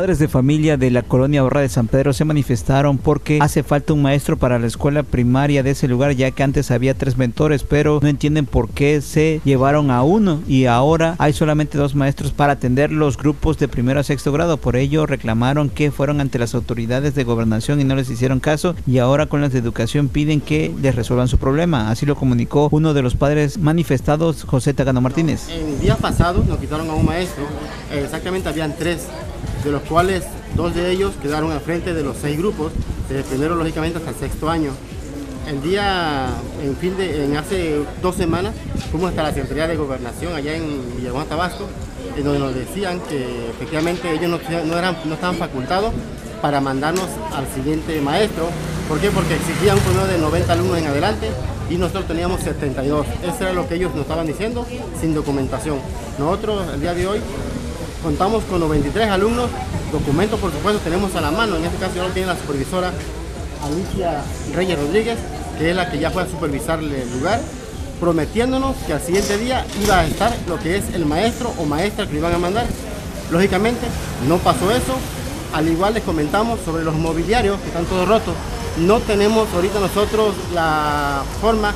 Padres de familia de la colonia Barra de San Pedro se manifestaron porque hace falta un maestro para la escuela primaria de ese lugar, ya que antes había 3 mentores, pero no entienden por qué se llevaron a uno y ahora hay solamente 2 maestros para atender los grupos de primero a sexto grado. Por ello reclamaron que fueron ante las autoridades de gobernación y no les hicieron caso, y ahora con las de educación piden que les resuelvan su problema. Así lo comunicó uno de los padres manifestados, José Tagano Martínez. En días pasados nos quitaron a un maestro, exactamente habían 3, de los cuales 2 de ellos quedaron al frente de los 6 grupos, desde primero lógicamente hasta el sexto año. El día, hace 2 semanas, fuimos hasta la Secretaría de Gobernación allá en Villahermosa, Tabasco, en donde nos decían que efectivamente ellos no estaban facultados para mandarnos al siguiente maestro. ¿Por qué? Porque exigían un promedio de 90 alumnos en adelante y nosotros teníamos 72. Eso era lo que ellos nos estaban diciendo, sin documentación. Nosotros, el día de hoy, contamos con 93 alumnos, documentos por supuesto tenemos a la mano. En este caso ya lo tiene la supervisora Alicia Reyes Rodríguez, que es la que ya fue a supervisar el lugar, prometiéndonos que al siguiente día iba a estar lo que es el maestro o maestra que le iban a mandar. Lógicamente no pasó eso. Al igual les comentamos sobre los mobiliarios que están todos rotos. No tenemos ahorita nosotros la forma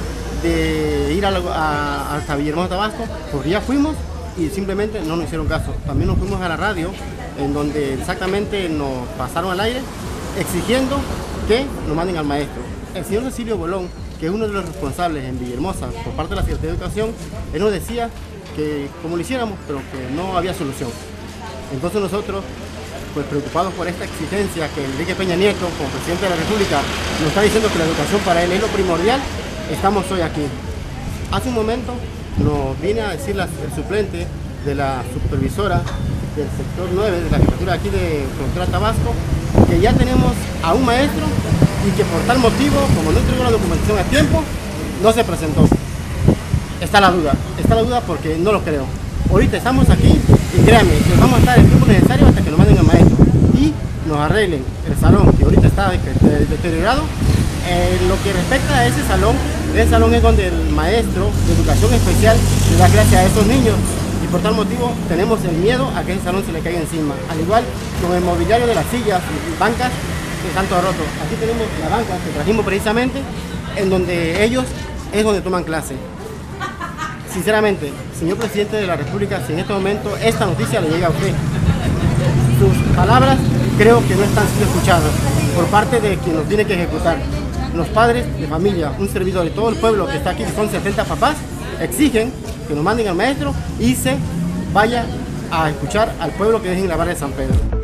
de ir hasta Villahermosa, Tabasco, porque ya fuimos y simplemente no nos hicieron caso. También nos fuimos a la radio, en donde exactamente nos pasaron al aire exigiendo que nos manden al maestro. El señor Cecilio Bolón, que es uno de los responsables en Villahermosa por parte de la Secretaría de Educación, él nos decía que como lo hiciéramos, pero que no había solución. Entonces nosotros, pues preocupados por esta exigencia que Enrique Peña Nieto, como presidente de la República, nos está diciendo que la educación para él es lo primordial, estamos hoy aquí. Hace un momento nos viene a decir el suplente de la supervisora del sector 9 de la jefatura aquí de Frontera Tabasco, que ya tenemos a un maestro y que por tal motivo, como no entregó la documentación a tiempo, no se presentó. Está la duda porque no lo creo. Ahorita estamos aquí y créanme, que vamos a estar el tiempo necesario hasta que nos manden al maestro y nos arreglen el salón, que ahorita está deteriorado. Lo que respecta a ese salón es donde el maestro de educación especial le da clase a esos niños, y por tal motivo tenemos el miedo a que ese salón se le caiga encima, al igual con el mobiliario de las sillas y bancas que están todos rotos. Aquí tenemos la banca que trajimos precisamente, en donde ellos es donde toman clase. Sinceramente, señor presidente de la República, si en este momento esta noticia le llega a usted, sus palabras creo que no están siendo escuchadas por parte de quien nos tiene que ejecutar. Los padres de familia, un servidor y todo el pueblo que está aquí, que son 70 papás, exigen que nos manden al maestro y se vaya a escuchar al pueblo que es en la Barra de San Pedro.